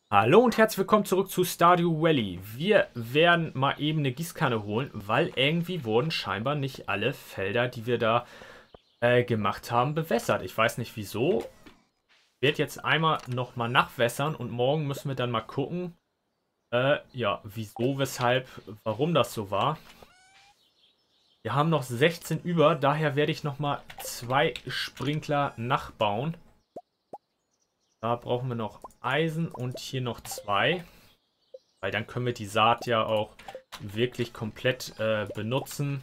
Hallo und herzlich willkommen zurück zu Stardew Valley. Wir werden mal eben eine Gießkanne holen, weil irgendwie wurden scheinbar nicht alle Felder, die wir da gemacht haben, bewässert. Ich weiß nicht wieso. Ich werde jetzt einmal nochmal nachwässern und morgen müssen wir dann mal gucken, ja, wieso, weshalb, warum das so war. Wir haben noch 16 über, daher werde ich nochmal 2 Sprinkler nachbauen. Da brauchen wir noch Eisen und hier noch 2. Weil dann können wir die Saat ja auch wirklich komplett benutzen.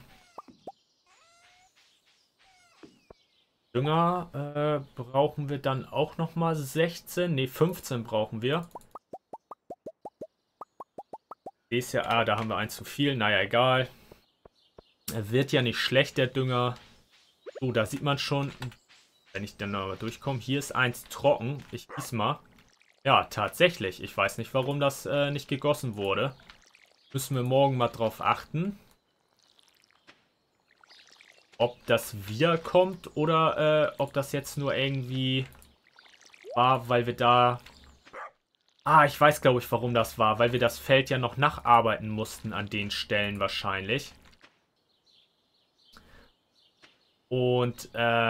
Dünger brauchen wir dann auch nochmal 16. Ne, 15 brauchen wir. Ist ja, da haben wir eins zu viel. Naja, egal. Er wird ja nicht schlecht, der Dünger. So, da sieht man schon, wenn ich dann aber durchkomme. Hier ist eins trocken. Ich gieße mal. Ja, tatsächlich. Ich weiß nicht, warum das nicht gegossen wurde. Müssen wir morgen mal drauf achten. Ob das wiederkommt oder ob das jetzt nur irgendwie war, weil wir da... Ah, ich weiß, glaube ich, warum das war. Weil wir das Feld ja noch nacharbeiten mussten an den Stellen wahrscheinlich. Und,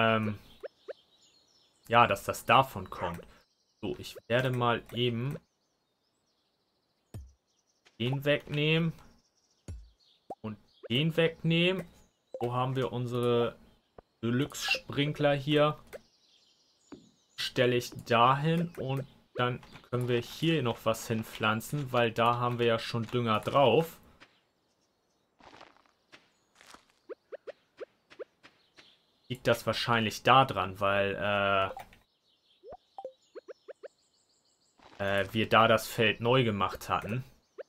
ja, dass das davon kommt. So, ich werde mal eben den wegnehmen und den wegnehmen. So haben wir unsere Deluxe-Sprinkler hier. Stelle ich dahin und dann können wir hier noch was hinpflanzen, weil da haben wir ja schon Dünger drauf. Liegt das wahrscheinlich daran, weil wir da das Feld neu gemacht hatten.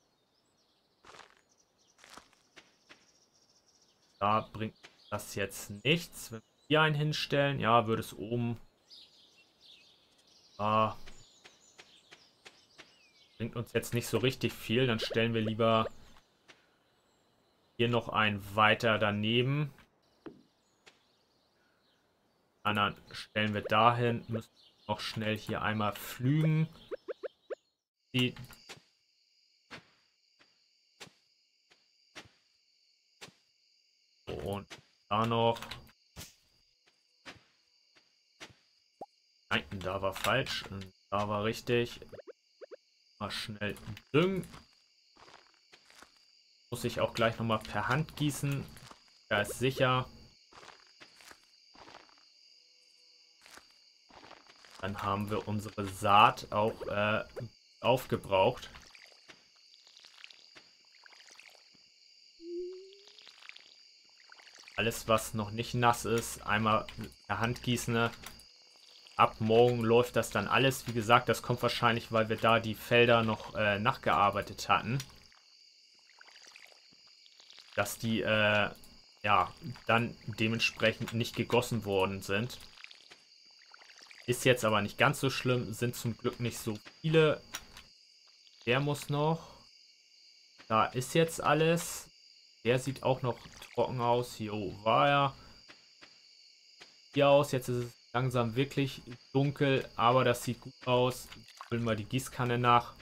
Da bringt das jetzt nichts. Wenn wir hier einen hinstellen, ja, würde es oben... bringt uns jetzt nicht so richtig viel. Dann stellen wir lieber hier noch einen weiter daneben. Anderen stellen wir dahin. Müssen noch schnell hier einmal pflügen. Und da noch. Nein, da war falsch. Da war richtig. Mal schnell düngen. Muss ich auch gleich nochmal per Hand gießen. Da ist sicher. Dann haben wir unsere Saat auch aufgebraucht. Alles, was noch nicht nass ist, einmal per Hand gießen. Ab morgen läuft das dann alles. Wie gesagt, das kommt wahrscheinlich, weil wir da die Felder noch nachgearbeitet hatten. Dass die, ja, dann dementsprechend nicht gegossen worden sind. Ist jetzt aber nicht ganz so schlimm. Sind zum Glück nicht so viele. Der muss noch. Da ist jetzt alles. Der sieht auch noch trocken aus. Jo, war er. Hier aus. Jetzt ist es langsam wirklich dunkel. Aber das sieht gut aus. Füllen wir die Gießkanne nach.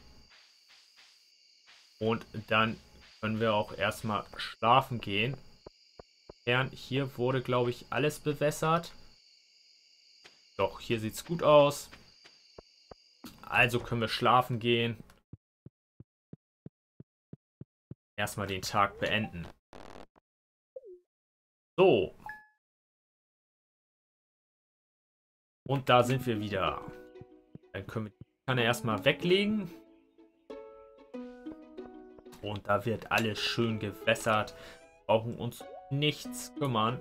Und dann können wir auch erstmal schlafen gehen. Hier wurde, glaube ich, alles bewässert. Doch, hier sieht es gut aus. Also können wir schlafen gehen. Erstmal den Tag beenden. So. Und da sind wir wieder. Dann können wir die Kanne erstmal weglegen. Und da wird alles schön gewässert. Brauchen uns nichts kümmern.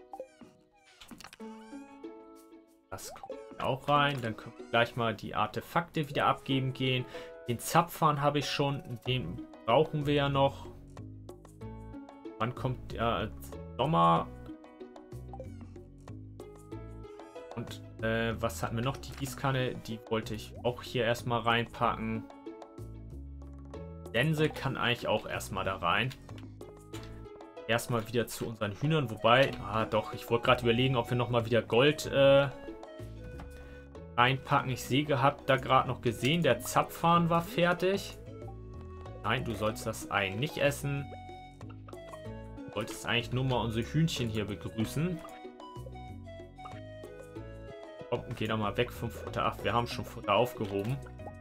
Das kommt auch rein. Dann können wir gleich mal die Artefakte wieder abgeben gehen. Den Zapfhahn habe ich schon. Den brauchen wir ja noch. Wann kommt der Sommer? Und was hatten wir noch? Die Gießkanne. Die wollte ich auch hier erstmal reinpacken. Gänse kann eigentlich auch erstmal da rein. Erstmal wieder zu unseren Hühnern. Wobei, doch, ich wollte gerade überlegen, ob wir nochmal wieder Gold reinpacken. Ich sehe, gehabt da gerade noch gesehen, der Zapfhahn war fertig. Nein, du sollst das Ei nicht essen. Du wolltest eigentlich nur mal unsere Hühnchen hier begrüßen. Komm, geh doch mal weg vom Futter. Ach, wir haben schon Futter aufgehoben.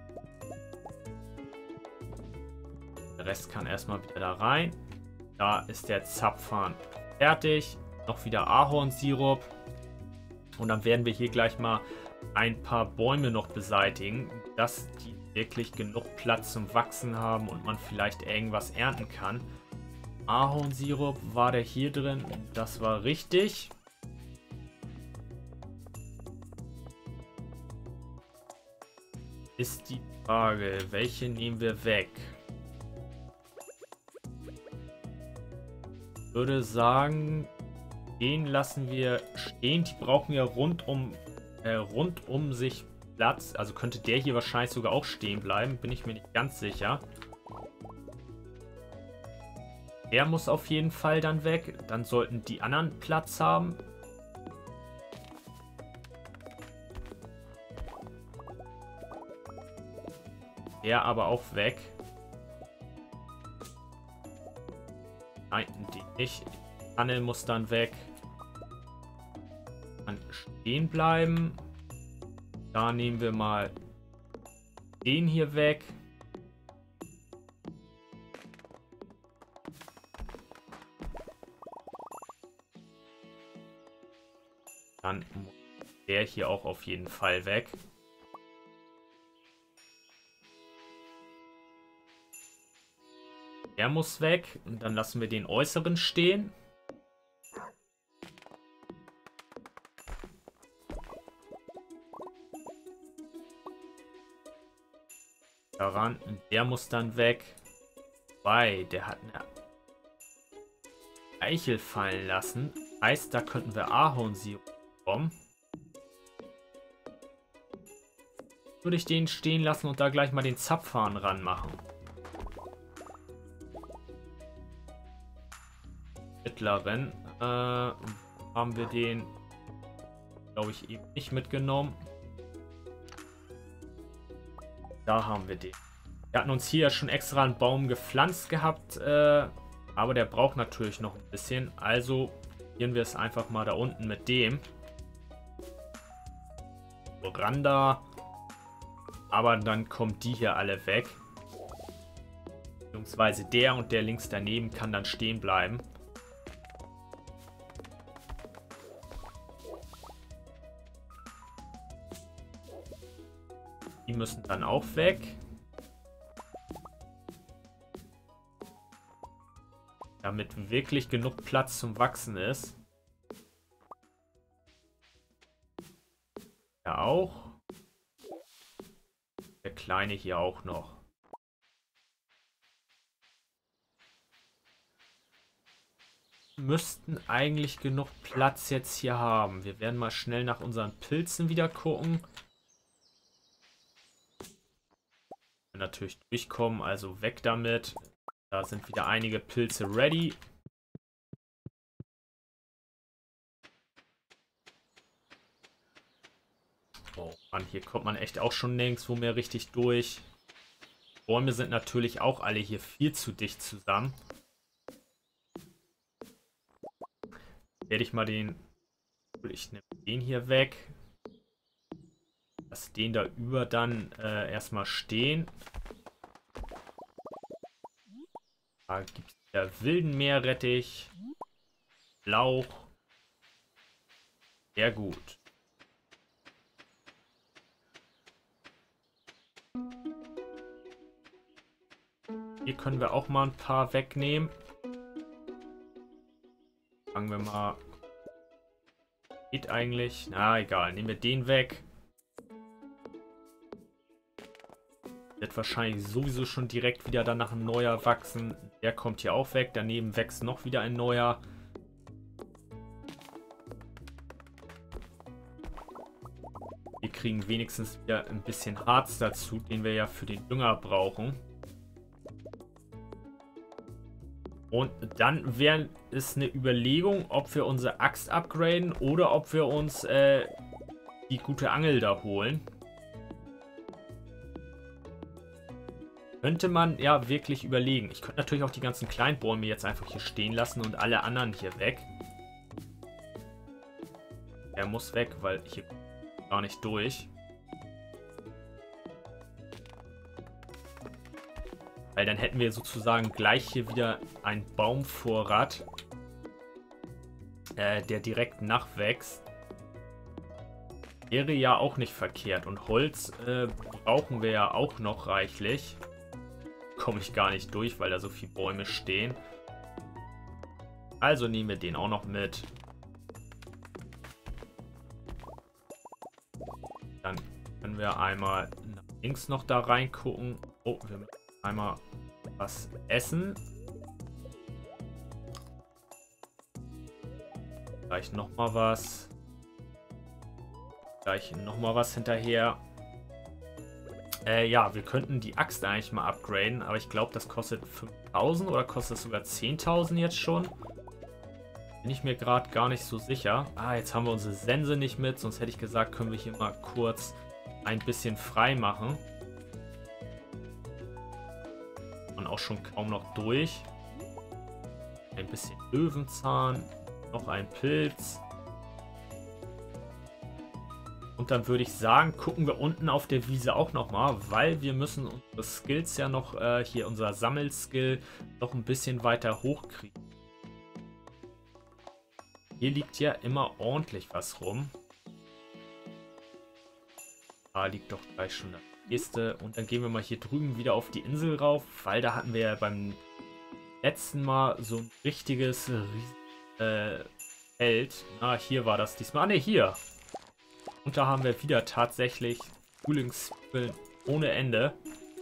Der Rest kann erstmal wieder da rein. Da ist der Zapfhahn fertig. Noch wieder Ahornsirup. Und dann werden wir hier gleich mal ein paar Bäume noch beseitigen, dass die wirklich genug Platz zum Wachsen haben und man vielleicht irgendwas ernten kann. Ahornsirup war der hier drin. Das war richtig. Ist die Frage, welche nehmen wir weg? Ich würde sagen, den lassen wir stehen. Die brauchen ja rund um sich Platz. Also könnte der hier wahrscheinlich sogar auch stehen bleiben. Bin ich mir nicht ganz sicher. Der muss auf jeden Fall dann weg. Dann sollten die anderen Platz haben. Der aber auch weg. Nein, die nicht. Die Tanne muss dann weg. Dann stehen bleiben. Da nehmen wir mal den hier weg. Dann muss der hier auch auf jeden Fall weg. Der muss weg. Und dann lassen wir den äußeren stehen. Daran. Und der muss dann weg. Weil der hat eine Eichel fallen lassen. Heißt, da könnten wir Ahornsirup bekommen. Würde ich den stehen lassen und da gleich mal den Zapfhahn ranmachen. Mittleren. Haben wir den, glaube ich, eben nicht mitgenommen. Da haben wir den. Wir hatten uns hier schon extra einen Baum gepflanzt gehabt, aber der braucht natürlich noch ein bisschen. Also probieren wir es einfach mal da unten mit dem. Randa. Aber dann kommen die hier alle weg. Beziehungsweise der und der links daneben kann dann stehen bleiben. Die müssen dann auch weg. Damit wirklich genug Platz zum Wachsen ist. Ja auch. Der Kleine hier auch noch. Müssten eigentlich genug Platz jetzt hier haben. Wir werden mal schnell nach unseren Pilzen wieder gucken. Natürlich durchkommen, also weg damit. Da sind wieder einige Pilze ready. Oh Mann, hier kommt man echt auch schon nirgendwo mehr richtig durch. Bäume sind natürlich auch alle hier viel zu dicht zusammen. Werde ich mal den... Ich nehme den hier weg. Lass den da über dann erstmal stehen. Da gibt es wieder wilden Meerrettich. Lauch. Sehr gut. Hier können wir auch mal ein paar wegnehmen. Fangen wir mal. Geht eigentlich. Na egal, nehmen wir den weg. Wird wahrscheinlich sowieso schon direkt wieder danach ein neuer wachsen. Der kommt hier auch weg. Daneben wächst noch wieder ein neuer. Wir kriegen wenigstens wieder ein bisschen Harz dazu, den wir ja für den Dünger brauchen. Und dann wäre es eine Überlegung, ob wir unsere Axt upgraden oder ob wir uns die gute Angel da holen. Könnte man ja wirklich überlegen. Ich könnte natürlich auch die ganzen kleinen Bäume jetzt einfach hier stehen lassen und alle anderen hier weg. Er muss weg, weil hier gar nicht durch. Weil dann hätten wir sozusagen gleich hier wieder einen Baumvorrat, der direkt nachwächst. Wäre ja auch nicht verkehrt. Und Holz brauchen wir ja auch noch reichlich. Komme ich gar nicht durch, weil da so viele Bäume stehen. Also nehmen wir den auch noch mit. Dann können wir einmal nach links noch da reingucken. Oh, wir müssen einmal was essen. Gleich nochmal was. Gleich nochmal was hinterher. Ja, wir könnten die Axt eigentlich mal upgraden, aber ich glaube, das kostet 5.000 oder kostet es sogar 10.000 jetzt schon. Bin ich mir gerade gar nicht so sicher. Ah, jetzt haben wir unsere Sense nicht mit, sonst hätte ich gesagt, können wir hier mal kurz ein bisschen frei machen. Und auch schon kaum noch durch. Ein bisschen Löwenzahn, noch ein Pilz. Und dann würde ich sagen, gucken wir unten auf der Wiese auch nochmal, weil wir müssen unsere Skills ja noch, hier unser Sammelskill, noch ein bisschen weiter hochkriegen. Hier liegt ja immer ordentlich was rum. Da liegt doch gleich schon das nächste. Und dann gehen wir mal hier drüben wieder auf die Insel rauf, weil da hatten wir ja beim letzten Mal so ein richtiges Feld. Ah, hier war das diesmal. Ah, ne, hier. Und da haben wir wieder tatsächlich Frühlingszwiebeln ohne Ende.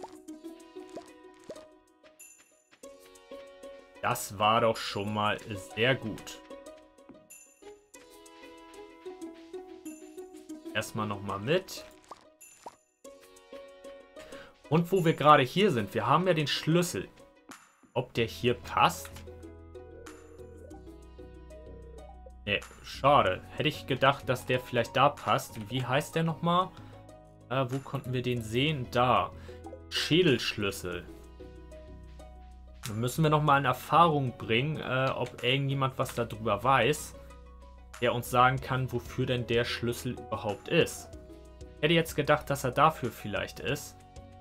Das war doch schon mal sehr gut. Erstmal nochmal mit. Und wo wir gerade hier sind, wir haben ja den Schlüssel. Ob der hier passt? Ne, schade. Hätte ich gedacht, dass der vielleicht da passt. Wie heißt der nochmal? Wo konnten wir den sehen? Da. Schädelschlüssel. Dann müssen wir nochmal in Erfahrung bringen, ob irgendjemand was darüber weiß, der uns sagen kann, wofür denn der Schlüssel überhaupt ist. Ich hätte jetzt gedacht, dass er dafür vielleicht ist.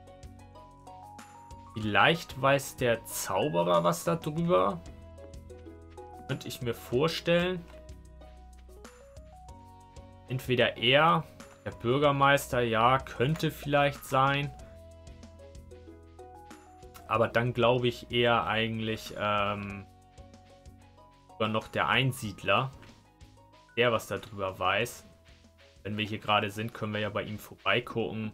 Vielleicht weiß der Zauberer was darüber. Könnte ich mir vorstellen. Entweder er, der Bürgermeister, ja, könnte vielleicht sein. Aber dann glaube ich eher eigentlich sogar noch der Einsiedler, der was darüber weiß. Wenn wir hier gerade sind, können wir ja bei ihm vorbeigucken.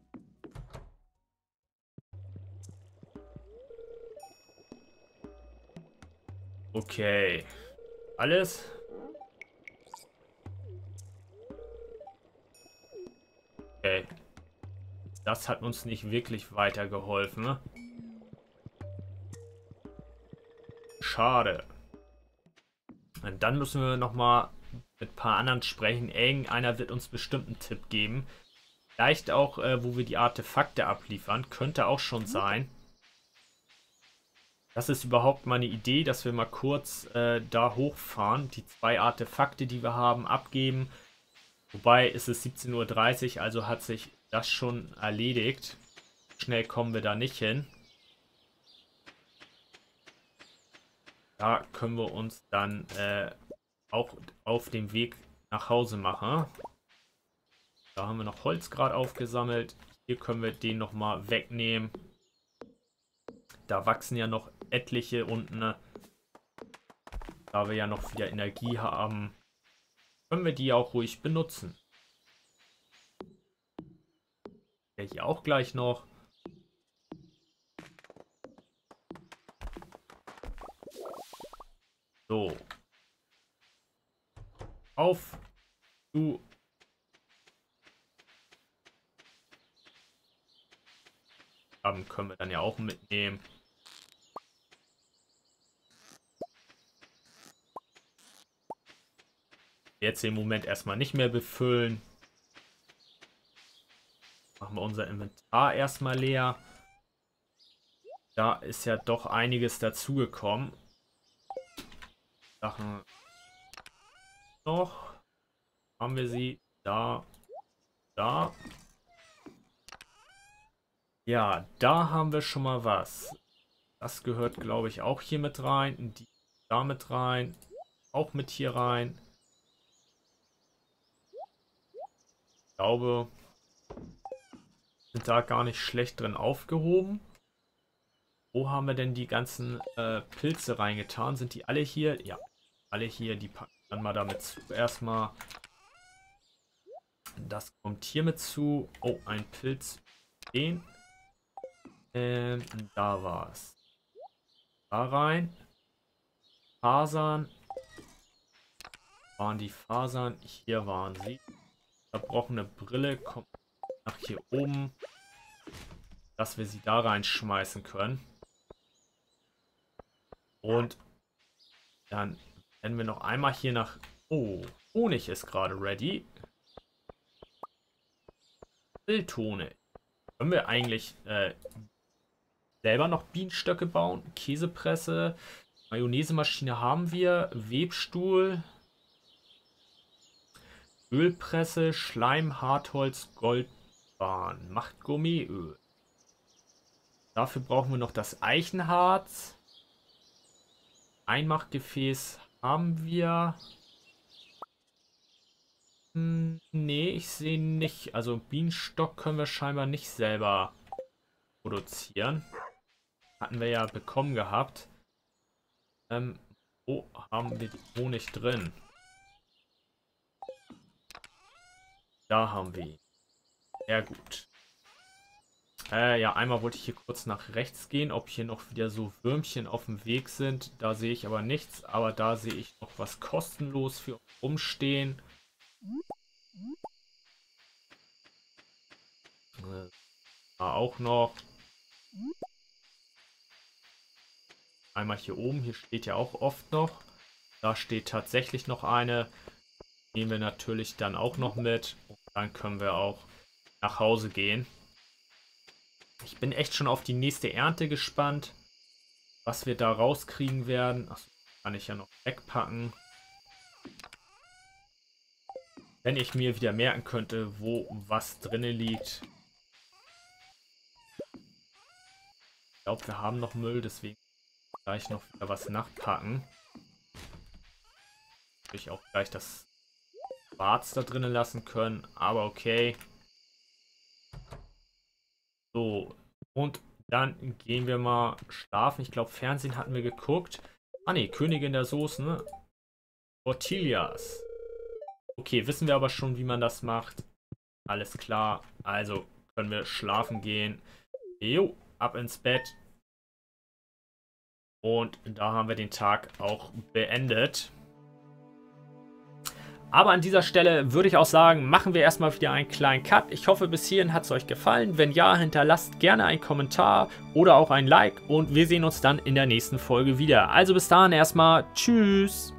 Okay. Alles? Okay. Das hat uns nicht wirklich weitergeholfen, ne? Schade. Und dann müssen wir nochmal mit ein paar anderen sprechen. Irgendeiner wird uns bestimmt einen Tipp geben. Vielleicht auch, wo wir die Artefakte abliefern. Könnte auch schon sein. Das ist überhaupt mal eine Idee, dass wir mal kurz da hochfahren. Die 2 Artefakte, die wir haben, abgeben. Wobei ist es 17:30 Uhr, also hat sich das schon erledigt. Schnell kommen wir da nicht hin. Da können wir uns dann auch auf dem Weg nach Hause machen. Da haben wir noch Holz gerade aufgesammelt. Hier können wir den nochmal wegnehmen. Da wachsen ja noch etliche unten. Da wir ja noch wieder Energie haben, können wir die auch ruhig benutzen. Der hier auch gleich noch. So. Auf. Du. Können wir dann ja auch mitnehmen. Jetzt im Moment erstmal nicht mehr befüllen. Machen wir unser Inventar erstmal leer. Da ist ja doch einiges dazugekommen. Sachen noch. Haben wir sie. Da. Da. Ja, da haben wir schon mal was. Das gehört, glaube ich, auch hier mit rein. Die da mit rein. Auch mit hier rein. Ich glaube, sind da gar nicht schlecht drin aufgehoben. Wo haben wir denn die ganzen Pilze reingetan? Sind die alle hier? Ja, alle hier. Die packen wir dann mal damit zu. Erstmal. Das kommt hier mit zu. Oh, ein Pilz. Den. Da war es. Da rein. Fasern. Waren die Fasern? Hier waren sie. Verbrochene Brille kommt nach hier oben. Dass wir sie da reinschmeißen können. Und dann werden wir noch einmal hier nach... Oh, Honig ist gerade ready. Wildhonig. Können wir eigentlich selber noch Bienenstöcke bauen? Käsepresse. Mayonnaisemaschine haben wir. Webstuhl. Ölpresse. Schleim, Hartholz, Goldbahn. Macht Gourmetöl. Dafür brauchen wir noch das Eichenharz. Einmachgefäß haben wir. Nee, ich sehe nicht. Also Bienenstock können wir scheinbar nicht selber produzieren. Hatten wir ja bekommen gehabt. Wo haben wir die Honig drin? Da haben wir ihn. Sehr gut. Ja, einmal wollte ich hier kurz nach rechts gehen, ob hier noch wieder so Würmchen auf dem Weg sind. Da sehe ich aber nichts, aber da sehe ich noch was kostenlos für rumstehen. Da auch noch. Einmal hier oben, hier steht ja auch oft noch. Da steht tatsächlich noch eine. Nehmen wir natürlich dann auch noch mit. Und dann können wir auch nach Hause gehen. Ich bin echt schon auf die nächste Ernte gespannt, was wir da rauskriegen werden. Achso, kann ich ja noch wegpacken. Wenn ich mir wieder merken könnte, wo was drinne liegt. Ich glaube, wir haben noch Müll, deswegen gleich noch wieder was nachpacken. Hätte ich auch gleich das Schwarz da drinnen lassen können, aber okay. So, und dann gehen wir mal schlafen. Ich glaube, Fernsehen hatten wir geguckt. Ah ne, Königin der Soßen, ne? Tortillas. Okay, wissen wir aber schon, wie man das macht. Alles klar. Also können wir schlafen gehen. Jo, ab ins Bett. Und da haben wir den Tag auch beendet. Aber an dieser Stelle würde ich auch sagen, machen wir erstmal wieder einen kleinen Cut. Ich hoffe, bis hierhin hat es euch gefallen. Wenn ja, hinterlasst gerne einen Kommentar oder auch ein Like. Und wir sehen uns dann in der nächsten Folge wieder. Also bis dahin erstmal. Tschüss.